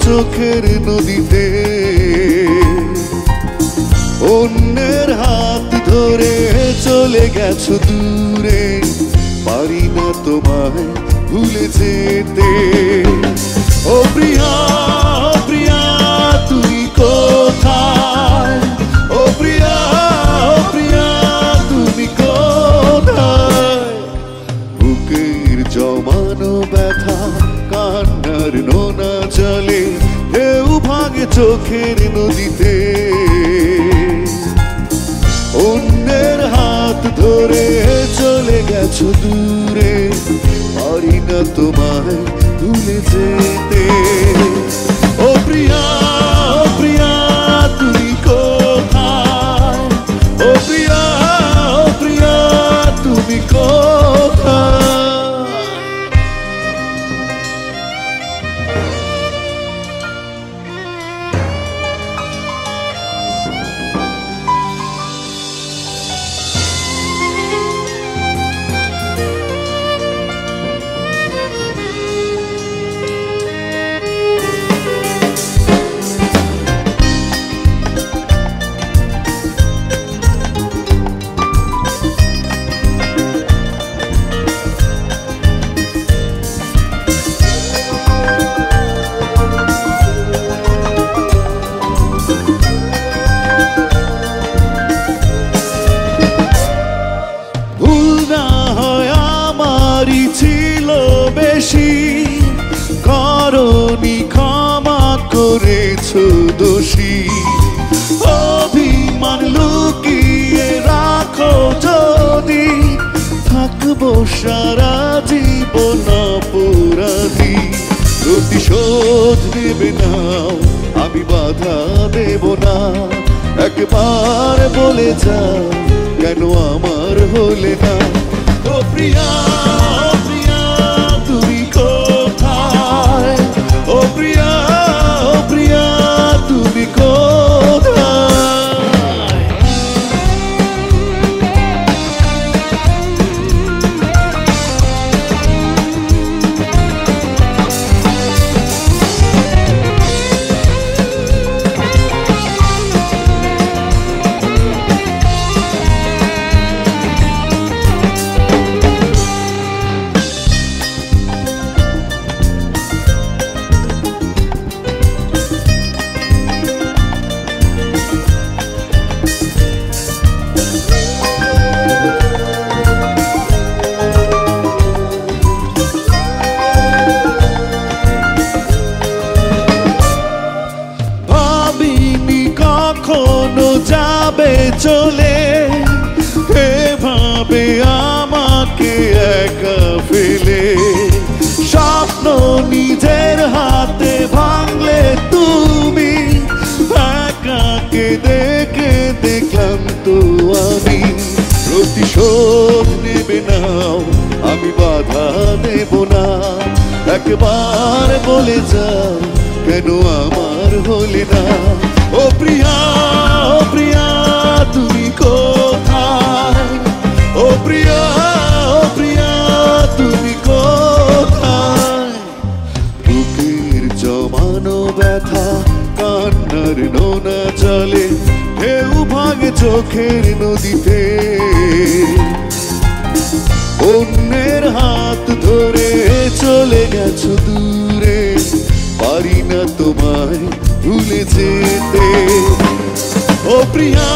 চোখের নদীতে অন্যের হাত ধরে চলে গেছো দূরে পারি না তোমায় ভুলে যেতে ও প্রিয়া প্রিয়া তুমি কোথায় ও প্রিয়া প্রিয়া তুমি কোথায় বুকের জমানো ব্যথা কান্নার নোনা জলে ঢেউ ভাঙে চোখের নদীতে অন্যের হাত ধরে চলে গেছো দূরে পারি না তোমায় ভুলে যেতে ও প্রিয়া প্রিয়া তুমি কোথায় ও প্রিয়া প্রিয়া তুমি কোথায় ছিল বেশি করনি ক্ষমা করেছো দোষী অভিমান লুকিয়ে রাখো যদি থাকবো সারা জীবন অপরাধী প্রতিশোধ নেবে নাও আমি বাধা দেব না একবার বলে যাও কেন আমার হলে না ও প্রিয়া প্রিয়া তুমি কোথায় ও প্রিয়া প্রিয়া তুমি কোথায় কখনো যাবে চলে এভাবে আমাকে একা ফেলে স্বপ্ন নিজের হাতে ভাঙলে তুমি একাকে দেখে দেখলাম তো আমি প্রতিশোধ নেবে নাও আমি বাধা দেব না একবার বলে যাও কেন আমার হলে না ও প্রিয়া তুমি কোথায় ও প্রিয়া তুমি কোথায় বুকের জমানো ব্যথা কান্নার নোনা জলে ঢেউ ভাঙে চোখের নদীতে অন্যের হাত ধরে চলে গেছো দূরে পারি না তোমায় ভুলে যেতে ও প্রিয়া